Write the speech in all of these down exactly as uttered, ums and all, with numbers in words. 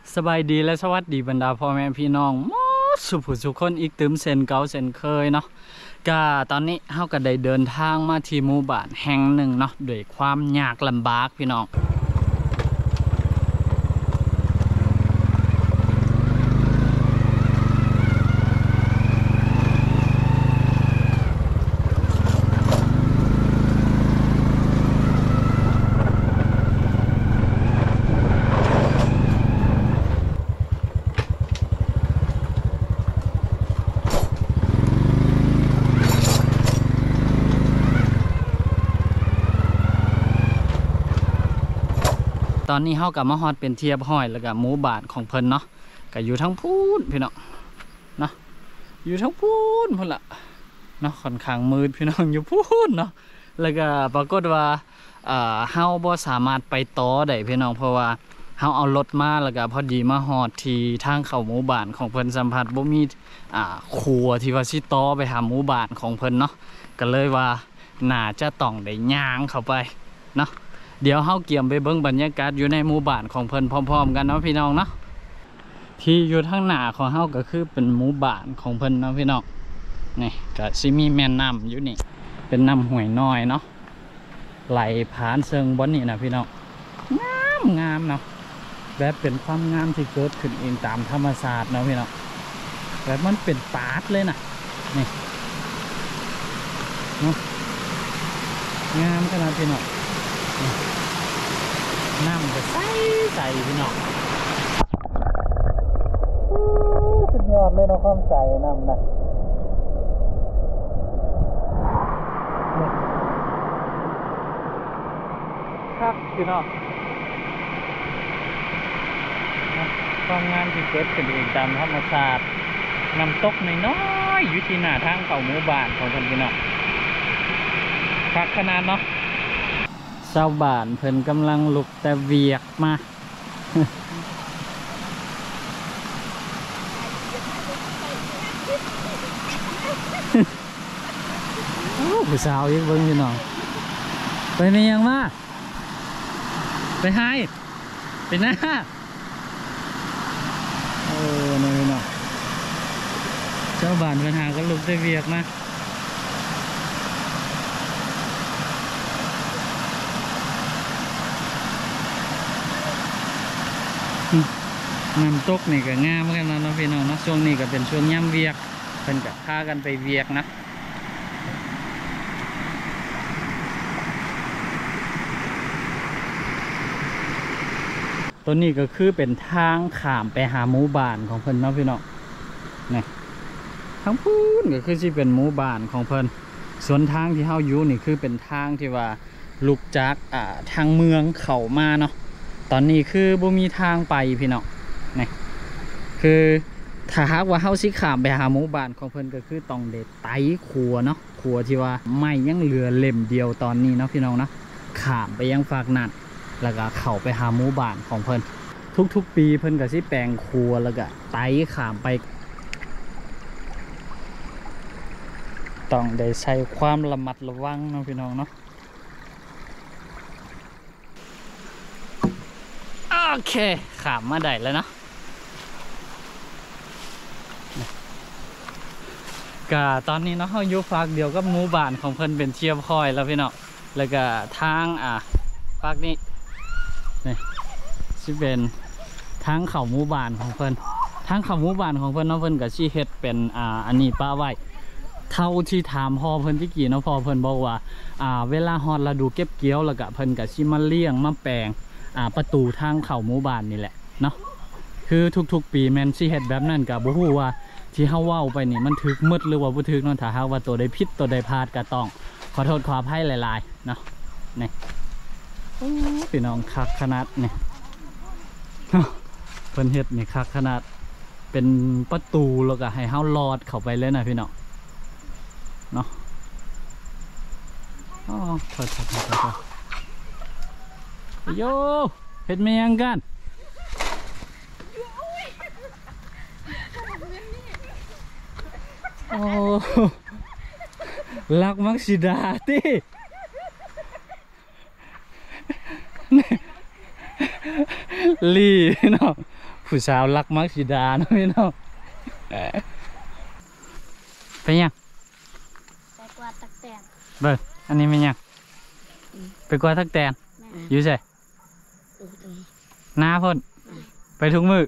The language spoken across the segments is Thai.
สบายดีและสวัสดีบรรดาพ่อแม่พี่น้องมอสุภุสุคนอีกตืมเซนเก่าเซนเคยเนาะก็ตอนนี้เฮาก็ได้เดินทางมาที่หมู่บ้านแห่งหนึ่งเนาะด้วยความยากลำบากพี่น้องตอนนี้เฮากับมาฮอดเป็นเทียบห้อยแล้วก็หมู่บ้านของเพิ่นเนาะก็อยู่ทั้งพูนพี่น้องเนาะอยู่ทั้งพูนพุ่นละเนาะค่อนข้างมืดพี่น้องอยู่พูนเนาะแล้วก็ปรากฏว่าเอ่อเฮาบ่สามารถไปต่อได้พี่น้องเพราะว่าเฮาเอารถมาแล้วก็พอดีมาฮอดที่ทางเข้าหมู่บ้านของเพิ่นสัมผัสบ่มีอ่าครัวที่ว่าสิต่อไปหาหมู่บ้านของเพิ่นเนาะก็เลยว่าน่าจะต้องได้ย่างเข้าไปเนาะเดี๋ยวเฮาเกี่ยมไปเบิ่งบรรยากาศอยู่ในหมู่บ้านของเพิ่นพร้อมๆกันเนาะพี่น้องเนาะที่อยู่ทางหน้าของเฮาก็คือเป็นหมู่บ้านของเพิ่นเนาะพี่น้องนี่ก็สิมีแม่น้ำอยู่นี่เป็นน้ำห้วยน้อยเนาะไหลผ่านเชิงบนนี่นะพี่น้องงามงามเนาะแบบเป็นความงามที่เกิดขึ้นเองตามธรรมชาติเนาะพี่น้องแบบมันเป็นปาดเลยนะนี่เนาะงามขนาดพี่น้องน้ำจะใสใสพี่น้องสุดยอดเลยเนาะความใสน้ำนะครับพี่น้องความงามที่เกิดขึ้นเองตามธรรมชาติน้ำตกน้อยๆอยู่ที่หน้าทางเข้าหมู่บ้านของคนพี่น้องคักขนาดเนาะชาวบ้านเพิ่นกำลังลุกแต่เวียกมาผู้สาวยังเบิ่งอยู่น้องไปไม่ยังมาไปให้ไปหน้าโอ้น้องน้องชาวบ้านเพิ่นหาก็ลุกแต่เวียกมาน้ำตกนี่ก็งามกันนะน้องพี่น้องนะช่วงนี้ก็เป็นช่วงย่ำเวียกเพิ่นก็พากันไปเวียกนะตัวนี้ก็คือเป็นทางข้ามไปหาหมู่บ้านของเพิ่นเนาะพี่น้องนี่ทางพูนก็คือที่เป็นหมู่บ้านของเพิ่นส่วนทางที่เฮาอยู่นี่คือเป็นทางที่ว่าลุกจากอ่าทางเมืองเข้ามาเนาะตอนนี้คือบ่มีทางไปพี่น้องนี่คือถ้าหากว่าเฮาสิข้ามไปหาหมู่บ้านของเพิ่นก็คือต้องเด็ดไต่ขัวเนาะขัวที่ว่าไม่ยังเหลือเล่มเดียวตอนนี้เนาะพี่น้องเนาะข้ามไปยังฝากนั่นแล้วก็เข้าไปหาหมู่บ้านของเพิ่นทุกๆปีเพิ่นก็สิแปลงขัวแล้วก็ไต่ข้ามไปต้องได้ใช้ความระมัดระวังเนาะพี่น้องเนาะโอเคข้ามมาได้แล้วเนาะก็ตอนนี้เนาะเขาอยู่ฝากเดียวกับหมู่บ้านของเพิ่นเป็นเทียบคอยแล้วพี่น้องแล้วก็ทางอ่ะฝากนี้นี่ที่เป็นทางเข้าหมู่บ้านของเพิ่นทางเข้าหมู่บ้านของเพิ่นเนาะเพิ่นก็สิเฮ็ดเป็นอ่าอันนี้ป้าไว้เท่าที่ถามพ่อเพิ่นที่กี่เนาะพ่อเพิ่นบอกว่าอ่าเวลาฮอดฤดูเก็บเกี่ยวแล้วก็เพิ่นก็สิมาเลี้ยงมาแปลงอ่าประตูทางเข้าหมู่บ้านนี่แหละเนาะคือทุกๆปีแม่นสิเฮ็ดแบบนั้นก็บ่ฮู้ว่าที่เฮาเว้าไปนี่มันถึกมืดหรือว่าบ่ถึกเนาะถ้าหากว่าตัวใดผิดตัวใดพลาดก็ต้องขอโทษขออภัยหลายๆเนาะนี่พี่น้องคักขนาดนี่เพิ่นเฮ็ดนี่คักขนาดเป็นประตูแล้วก็ให้เฮาลอดเข้าไปเลยนะพี่น้องเนาะอ๋อโทษๆๆโยเฮ็ดแม่ยังกันโอ้ลักมักสิดาติ ลีเนาะผู้สาวรักมักสิดาเนาะพี่น้องเป็นยังไปกวาดตักแตนเบิ่งอันนี้เป็นยังไปกวาดตักแตนอยู่ใส่หน้าพ่นไปทุกมือ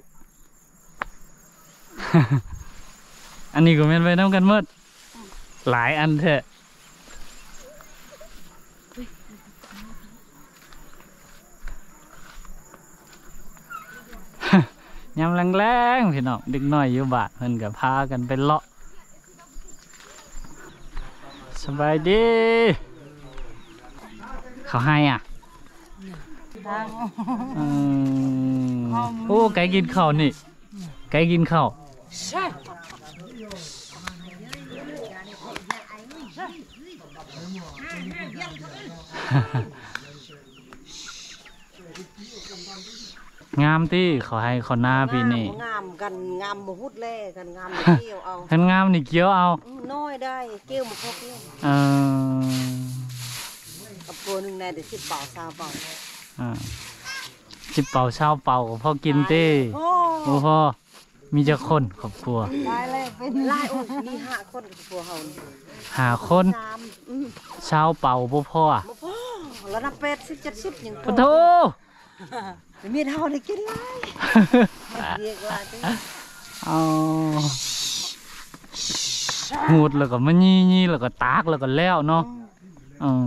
อันนี้ก็แม่นไปน้ำกันหมดหลายอันเถอะยำแรงๆพี่น้องเด็กน้อยอยู่บ้านเพิ่นก็พากันไปเลาะสบายดีเขาให้อ่ะโอ้ไก่กินข้าวนี่ไก่กินข้าวงามที่เขาให้เขาหน้าปีนี้งามกันงามบุดเล่กันงามเกี่ยวเอากันงามนี่เกี่ยวเอาน้อยได้เกี่ยวมาพอเกี่ยวเออกับตัวหนึ่งในเดี๋ยวสิบเป่าซาเป่าอ่าสิบเป่าเช้าเป่าพอกินตีโอ้พ่อมีจะคนครอบครัวได้เลยเป็นไล่โอ้มีห้าคนครอบครัวเขาหาคนเช้าเป่าพ่อพ่อแล้วนับเป็ดสิบเจ็ดสิบยังพอโธมีเท่าได้กินไรเรียกว่าเอาหูดแล้วก็มันยี่ยี่แล้วก็ตากแล้วก็แล้วเนาะเออ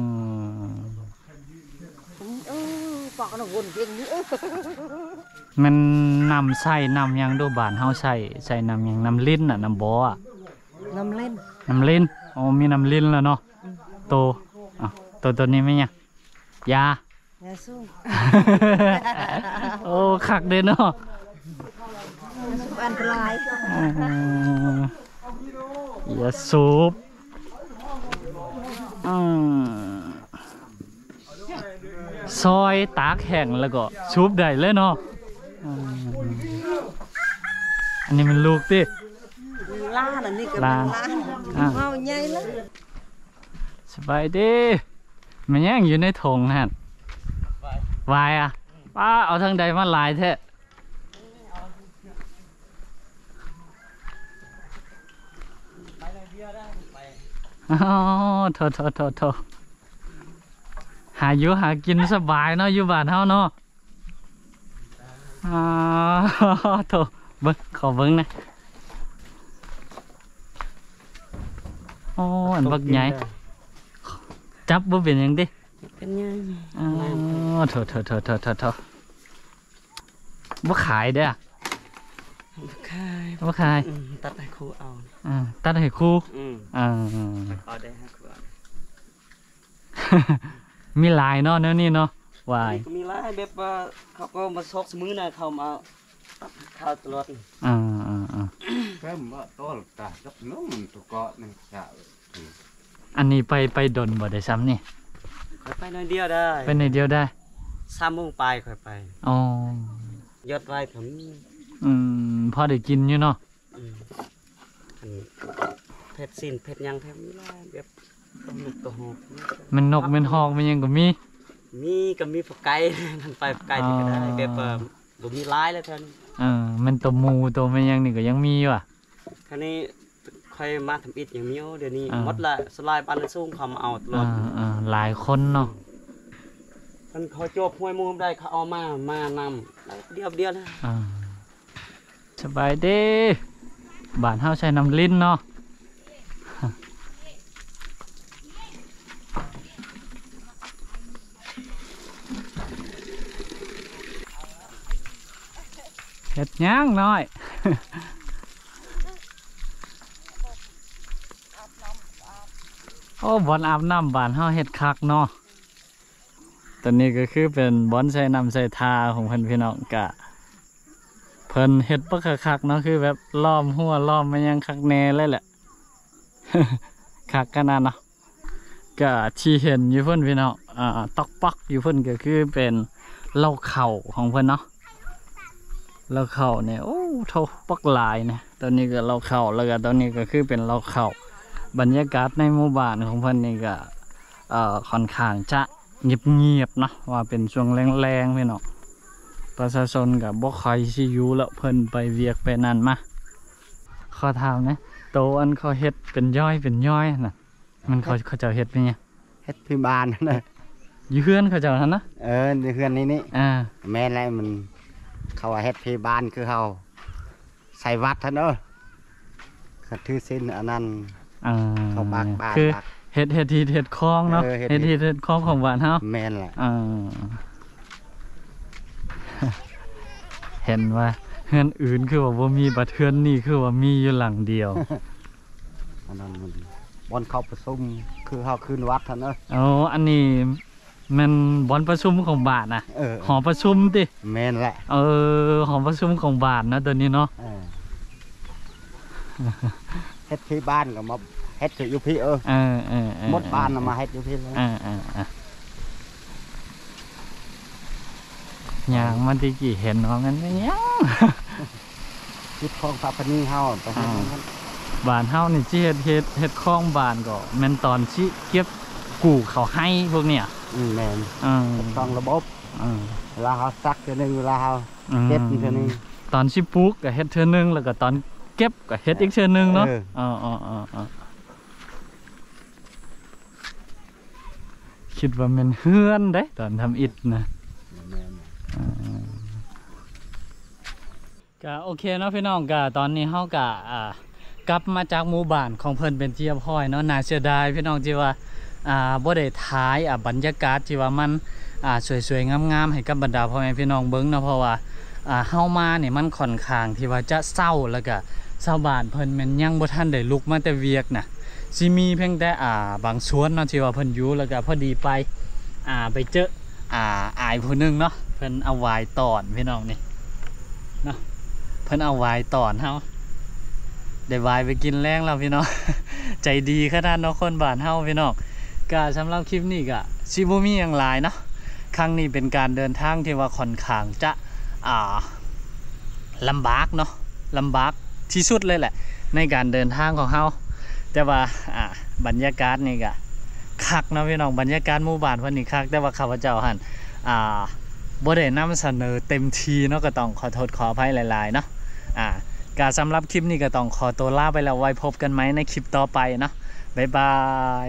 เออปอกน้ำวนเพียงนี้มันนำใส่นำยังดูบานเฮาใส่ใส่นำยังนำลิ้นอ่ะนำบ่ออ่ะน้ำลิ้นน้ำลิ้นอ๋อมีน้ำลิ้นแล้วเนาะโตอ่ะตัวตัวนี้ไหมเนี่ยยาโอ้ขักเด่นเนาะอันตรายอย่าสูบซอยตากแห้งแล้วก็สูบได้เลยเนาะอันนี้มันลูกดิล้านอันนี้ก็ล้านเอาใหญ่แล้วสบายดีมันยังอยู่ในถุงฮะวายอ่ะป้าเอาทางใดมาลายแท้อ๋อโถโถโถโถหาอยู่หากินสบายเนาะอยู่บ้านเฮาเนาะอ๋อโถเบิ้งขอเบิ้งนะโอ้อันบักใหญ่จับบ่เป็นยังดิเป็นยังอ๋อโถโถโถโถโถโถบ่ขายเด้อบ่ขายบ่ขายตัดให้ครูเอาอ่าตัดให้ครูอืมอ่าเอาได้ให้ครูเอามีลายเนาะเนาะนี่เนาะวายก็มีลายแบบว่าเขาก็มาซอกมื้อน่ะเขามาตัดข้าวตลอดอ่าอ่าอ่าแค่บ่ต้นตาจับน้องตัวเกาะนึงจ้าอันนี้ไปไปดนบ่ได้ซ้ำนี่ค่อยไปหน่อยเดียวได้ไปหน่อยเดียวได้สามโมงปลายค่อยไปอ๋อยอดไว้ผมอืมพอได้กินอยู่เนาะอืมเผ็ดสิ้นเผ็ดยังแทบมีลายแบบต้มนกตัวหอกมันนกมันหอกมันยังก็มีมีก็มีผักไก่ทันไปผักไก่ที่ก็ได้แบบบ่มีลายแล้วท่านเออมันตัวหมูตัวมันยังนี่ก็ยังมีอยู่อ่ะคราวนี้ค่อยมาทำอิฐอย่างมีเดี๋ยวนี้หมดละสลายบ้านสูงเขามาเอาตลอดอ่าหลายคนเนาะท่านเขาจบห้วยมูมได้เขาเอามามานำเดียวเดียวนะอ่าสบายดีบ้านเฮาใช้น้ำลิ้นเนาะเห็ดย่างน้อยโอ้บอนอาบน้ำบ้านเฮาเห็ดคักเนาะตอนนี้ก็คือเป็นบอนใส่น้ำใส่ทาของเพิ่นพี่น้องกะเพิ่นเห็ดปักคักเนาะคือแบบล้อมหัวล้อมมันยังคักแน่เลยแหละ คักกันนะเนาะกะที่เห็นอยู่เพิ่นพี่น้องอ่าตอกปักอยู่เพิ่นก็คือเป็นเหล้าเข่าของเพิ่นเนาะเหล้าเข่าเนี่ยโอ้เท่าปักลายเนี่ยตอนนี้ก็เหล้าเข่าแล้วก็ตอนนี้ก็คือเป็นเหล้าเข่าบรรยากาศในหมู่บ้านของเพิ่นนี่ก็เอ่อค่อนข้างจะเงียบๆเนาะว่าเป็นช่วงแรงๆพี่น้องประชาชนกับบ่ใครสิอยู่แล้วเพิ่นไปเวียกไปนั่นมาขอถามนะโตอันเขาเฮ็ดเป็นย่อยเป็นย่อยน่ะมันเขาเขาเจ้าเฮ็ดเป็นไงเฮ็ดพี่บ้านนั่นน่ะอยู่เฮือนเขาเจ้าหั่นนะเออในเฮือนนี้นี่อ่าแม่นแล้วมันเขาว่าเฮ็ดพี่บ้านคือเขาใส่วัดท่านเด้อเขาถือศีลอันนั้นอ่าเขาบากบ้านคือบักเฮ็ดเฮ็ดที่เฮ็ดคลองเนาะเออเฮ็ดเฮ็ดที่เฮ็ดคลองของบ้านเฮาแม่นแหละอ่า เห็นว่าเฮือนอื่นคือว่าบ่มีบัดเฮือนนี่คือว่ามีอยู่หลังเดียวอันนั้นมันบอนเข้าประชุมคือเขาคืนวัดท่านเด้ออ๋ออันนี้แมันบ่อนประชุมของบ้านน่ะเออหอประชุมติแม่นแหละเออหอประชุมของบ้านนะตัวนี้เนาะเออเฮ็ดพี่บ้านก็มาเฮ็ดอยู่พี่เออเออเออเออหมดบ้านน่ะมาเฮ็ดอยู่พี่เลยเออเออเออย่างมันที่กี่เห็นว่างั้นก็ยังคิดของพระพนีเฮาไปเฮ็ดมันบ้านเฮานี่สิเฮ็ดเฮ็ดเฮ็ดคลองบ้านก็แม่นตอนสิเก็บกู่เขาให้พวกเนี้ยอืมแม่นเออต้องระบบเออเวลาเขาซักเทื่อนึงเวลาเขาอืมเก็บอีกเทื่อนึงตอนสิปลูกก็เฮ็ดเทื่อนึงแล้วก็ตอนเก็บก็เฮ็ดอีกเทื่อนึงเนาะเอออ๋ออ๋ออ๋ออ๋อคิดว่าแม่นเฮือนเด้ตอนทำอิฐนะแม่นก็โอเคเนาะพี่น้องก็ตอนนี้เฮาก็อ่ากลับมาจากหมู่บ้านของเพิ่นเป็นที่เรียบร้อยเนาะน่าเสียดายพี่น้องที่ว่าอ่าบ่ได้ถ่ายอ่ะบรรยากาศที่ว่ามันอ่าสวยๆงามๆให้กับบรรดาพ่อแม่พี่น้องเบิ่งเนาะเพราะว่าอ่าเฮามานี่มันค่อนข้างที่ว่าจะเศร้าแล้วก็ชาวบ้านเพิ่นแม่นยังบ่ทันได้ลุกมาแต่เวียกน่ะสิมีเพียงแต่อ่าบางส่วนเนาะที่ว่าเพิ่นอยู่แล้วก็พอดีไปอ่าไปเจออ่าอายผู้หนึงเนาะเพิ่นเอาวายตอนพี่น้องนี่เนาะ เพิ่นเอาวายตอนเฮาได้วายไปกินแรงแล้วพี่น้อง ใจดีขนาดเนาะคนบ้านเฮาพี่น้องก็สำหรับคลิปนี้ก็สิบ่มีหยังหลายเนาะครั้งนี้เป็นการเดินทางที่ว่าค่อนข้างจะอ่าลำบากเนาะลำบากที่สุดเลยแหละในการเดินทางของเฮาแต่ว่าอ่าบรรยากาศนี่ก็คักเนาะพี่น้องบรรยากาศหมู่บ้านเพิ่นนี่คักแต่ว่าข้าพเจ้าหั่นอ่าบ่ได้นำเสนอเต็มทีเนาะก็ต้องขอโทษขออภัยหลายๆเนาะอ่าการสำหรับคลิปนี้ก็ต้องขอตัวลาไปแล้วไว้พบกันไหมในคลิปต่อไปเนาะบ๊ายบาย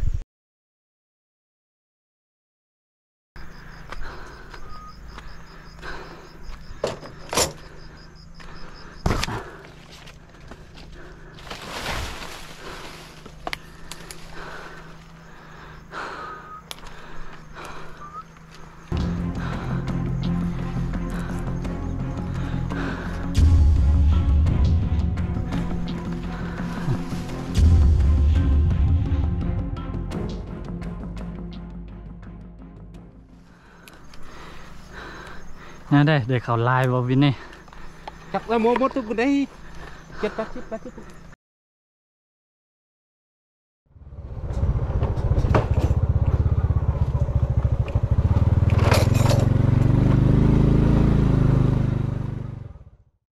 น่าได้เดี๋ยวเขาไลน์บอวินนี่จับแล้วหมดหมดทุกคนได้เก็บไปเก็บไปเก็บไป